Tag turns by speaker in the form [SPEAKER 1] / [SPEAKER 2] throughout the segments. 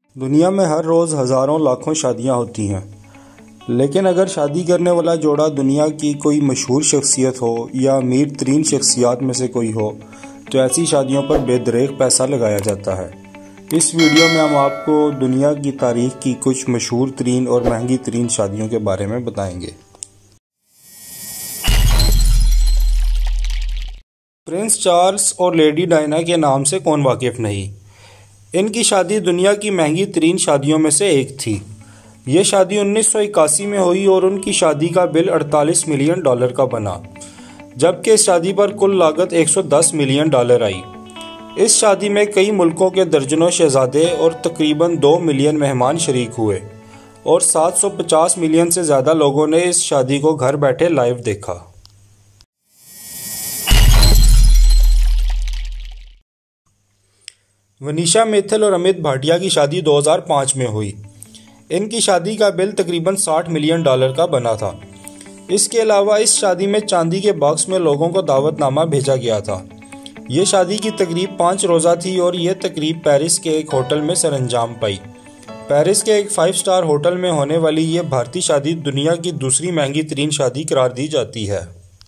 [SPEAKER 1] दुनिया में हर रोज़ हज़ारों लाखों शादियां होती हैं, लेकिन अगर शादी करने वाला जोड़ा दुनिया की कोई मशहूर शख्सियत हो या अमीर तरीन शख्सियात में से कोई हो तो ऐसी शादियों पर बेदरेग पैसा लगाया जाता है। इस वीडियो में हम आपको दुनिया की तारीख की कुछ मशहूर तरीन और महंगी तरीन शादियों के बारे में बताएंगे। प्रिंस चार्ल्स और लेडी डायना के नाम से कौन वाकिफ़ नहीं। इनकी शादी दुनिया की महंगी तरीन शादियों में से एक थी। ये शादी 1981 में हुई और उनकी शादी का बिल $48 मिलियन का बना, जबकि इस शादी पर कुल लागत $110 मिलियन आई। इस शादी में कई मुल्कों के दर्जनों शहजादे और तकरीबन 2 मिलियन मेहमान शरीक हुए और 750 मिलियन से ज़्यादा लोगों ने इस शादी को घर बैठे लाइव देखा। वनीशा मित्तल और अमित भाटिया की शादी 2005 में हुई। इनकी शादी का बिल तकरीबन $60 मिलियन का बना था। इसके अलावा इस शादी में चांदी के बॉक्स में लोगों को दावतनामा भेजा गया था। ये शादी की तकरीब 5 रोज़ा थी और ये तकरीब पेरिस के एक होटल में सरअंजाम पाई। पेरिस के एक 5 स्टार होटल में होने वाली ये भारतीय शादी दुनिया की दूसरी महंगी तरीन शादी करार दी जाती है।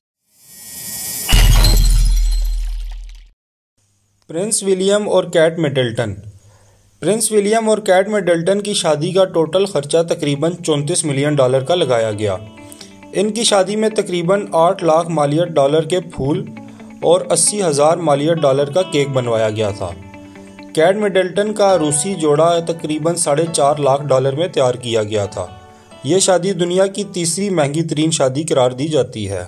[SPEAKER 1] प्रिंस विलियम और केट मिडल्टन। प्रिंस विलियम और केट मिडल्टन की शादी का टोटल खर्चा तकरीबन $34 मिलियन का लगाया गया। इनकी शादी में तकरीबन 8 लाख मालियत डॉलर के फूल और 80,000 मालियत डॉलर का केक बनवाया गया था। केट मिडल्टन का रूसी जोड़ा तकरीबन $4.5 लाख में तैयार किया गया था। यह शादी दुनिया की तीसरी महंगी तरीन शादी करार दी जाती है।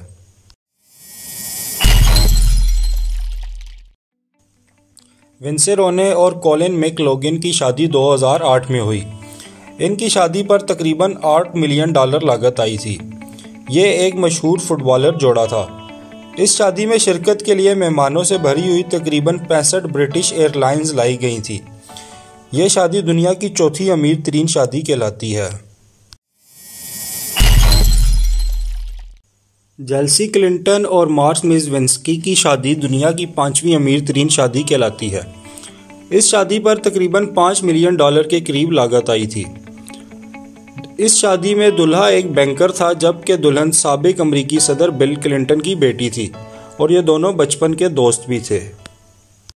[SPEAKER 1] विंसे रोने और कॉलिन मैकलोगन की शादी 2008 में हुई। इनकी शादी पर तकरीबन $8 मिलियन लागत आई थी। ये एक मशहूर फुटबॉलर जोड़ा था। इस शादी में शिरकत के लिए मेहमानों से भरी हुई तकरीबन 65 ब्रिटिश एयरलाइंस लाई गई थी। ये शादी दुनिया की चौथी अमीर तरीन शादी कहलाती है। जेल्सी क्लिंटन और मार्स मिज़विन्स्की की शादी दुनिया की 5वीं अमीर तरीन शादी कहलाती है। इस शादी पर तकरीबन $5 मिलियन के करीब लागत आई थी। इस शादी में दुल्हा एक बैंकर था, जबकि दुल्हन साबिक अमरीकी सदर बिल क्लिंटन की बेटी थी और ये दोनों बचपन के दोस्त भी थे।